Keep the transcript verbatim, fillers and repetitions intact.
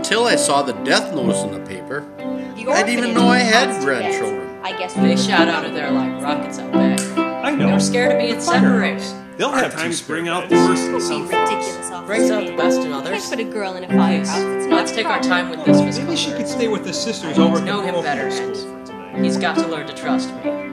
until I saw the death notice in the paper. The I didn't even know I had grandchildren. I guess They shot out of there like rockets out back. I know. They were scared of being separated. They'll have times bring out the worst in some folks. ridiculous officer. Brings out the best in You can't others. put a girl in a firehouse. It's not Let's take our proper. time with this, Miss Maybe she Culver. could stay with the sisters I over need at to the know him better, parochial and school for tonight. he's got to learn to trust me.